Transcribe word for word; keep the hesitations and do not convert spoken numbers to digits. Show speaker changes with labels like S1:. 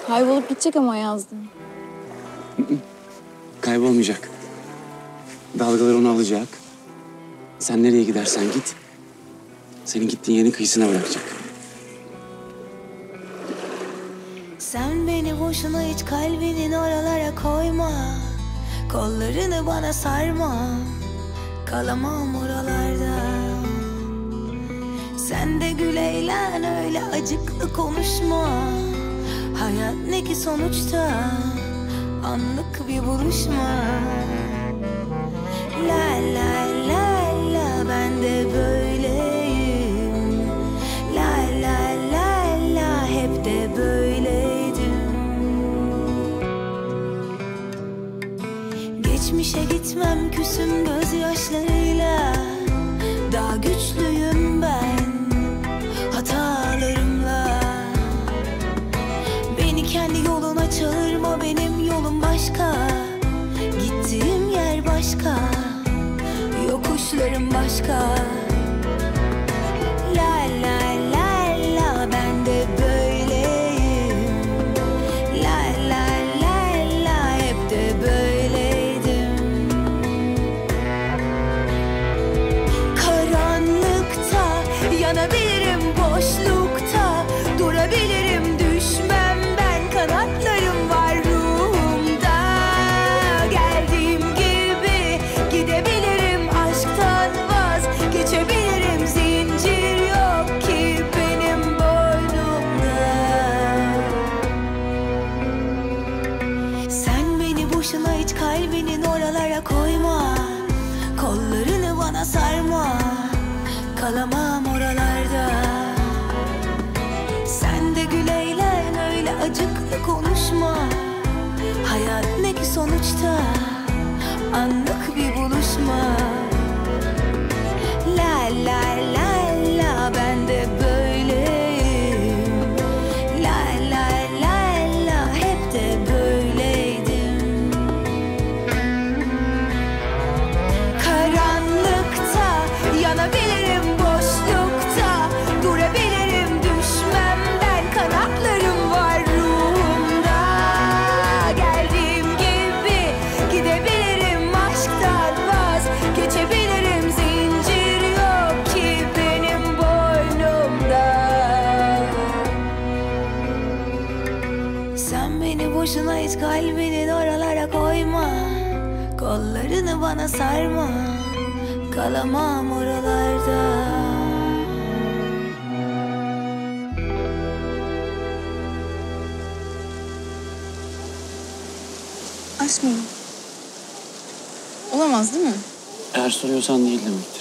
S1: Kaybolup gidecek ama yazdım.
S2: Kaybolmayacak. Dalgalar onu alacak. Sen nereye gidersen git. Senin gittiğin yerin kıyısına bırakacak.
S3: Sen beni boşuna hiç kalbinin oralara koyma. Kollarını bana sarma. Kalamam oralarda. Sen de gül eğlen, öyle acıklı konuşma. Hayat ne ki sonuçta, anlık bir buluşma. La la la la, ben de böyleyim. La la la la, hep de böyleydim. Geçmişe gitmem, küsüm gözyaşlarıyla. Daha güçlüyüm ben hatalarımla. Beni kendi yoluna çağırma, benim yolum başka. Gittiğim yer başka, yokuşlarım başka. La la la la, ben de böyleyim. La la la la, hep de böyleydim. Karanlıkta yanabilirim, boşlukta durabilirim. Düşmem ben, kanatlarım var ruhumda. Geldiğim gibi gidebilirim, aşktan vazgeçebilirim. Zincir yok ki benim boynumda. Sen beni boşuna hiç kalbinin oralara koyma. Kollarını bana sarma. Kalamam oralarda. Sen de gül eğlen, öyle acıklı konuşma. Hayat ne ki sonuçta, anlık bir buluşma. La la la la, ben de böyleyim. La la la la, hep de böyleydim. Karanlıkta yanabilirim, boşlukta durabilirim. Düşmem ben, kanatlarım var ruhumda. Geldiğim gibi gidebilirim, aşktan vazgeçebilirim. Zincir yok ki benim boynumda. Sen beni boşuna hiç kalbinin oralara koyma. Kollarını bana sarma. Kalamam oralarda.
S1: Aşk mı? Olamaz değil mi?
S2: Eğer soruyorsan değil demek.